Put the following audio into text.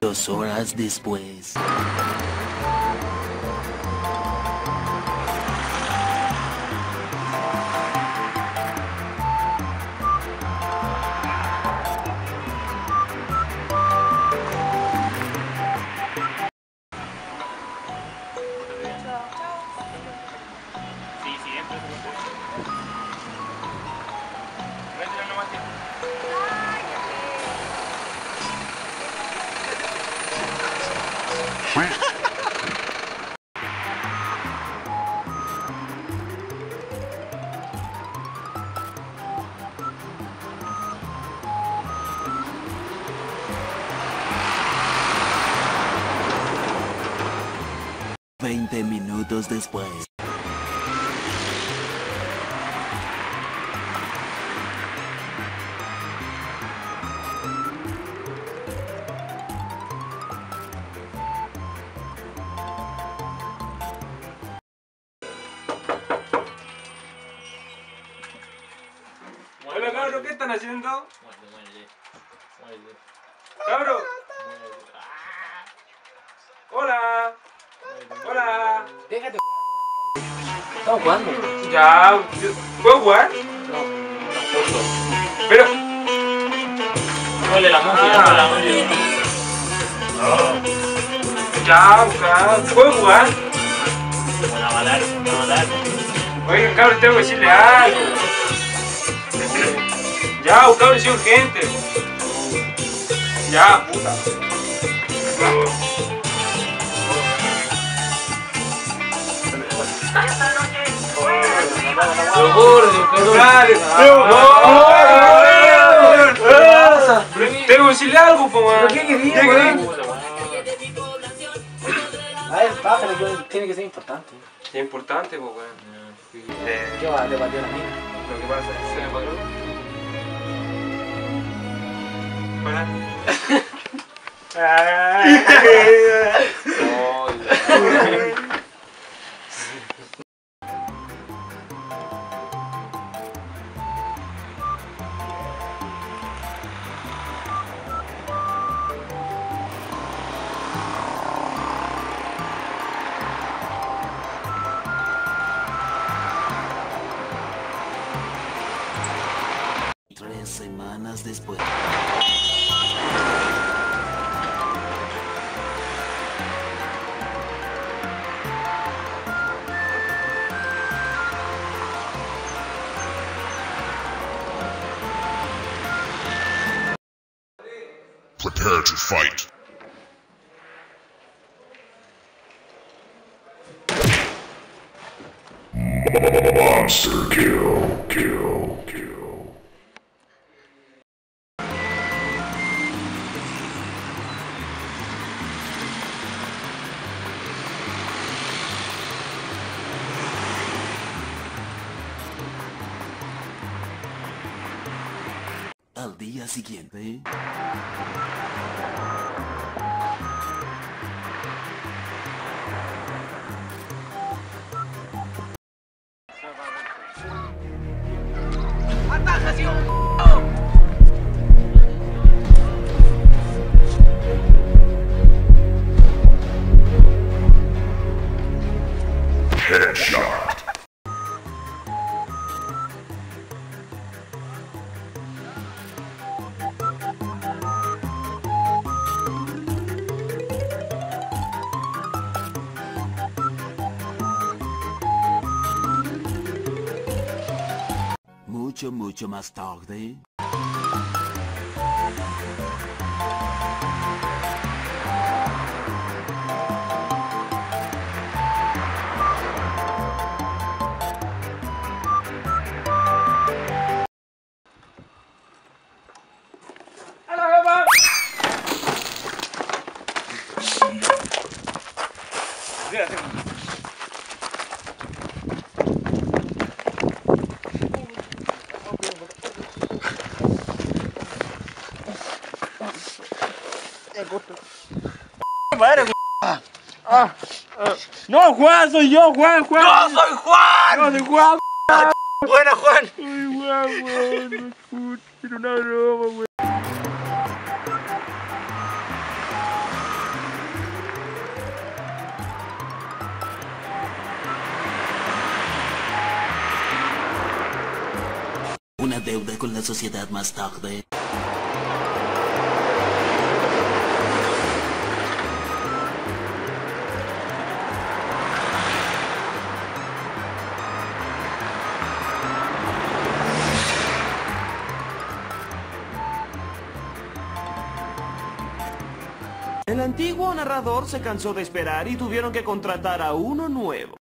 2 horas después. Minutos después. Hola cabros, ¿qué están haciendo? Cabros. Hola. Hola. Déjate. Estamos jugando. Ya, ¿puedo jugar? No, tampoco. Pero... Huele la música, huele la música. Ya, ¿puedo jugar? Van a matar, van a matar. Oigan cabros, tengo que decirle algo. Ya, cabros, soy urgente. Ya, puta. Lo gordo, cabrón. Dale. Tengo que decirle algo, po, man. ¿Pero qué querías, weón? A ver, bájale, que tiene que ser importante. Es importante, po, weón. ¿Qué va? ¿Te pateó la mina? Lo que pasa es que se me paró. Hola. Tres semanas después. Prepare to fight. Monster kill, kill, kill. Al día siguiente. Headshot. Mucho más tarde. No, Juan, soy yo, Juan. ¡No, soy Juan! No, soy Juan. ¡Buena, Juan! Ay, Juan, era una broma, weón. deuda con la sociedad más tarde. El antiguo narrador se cansó de esperar y tuvieron que contratar a uno nuevo.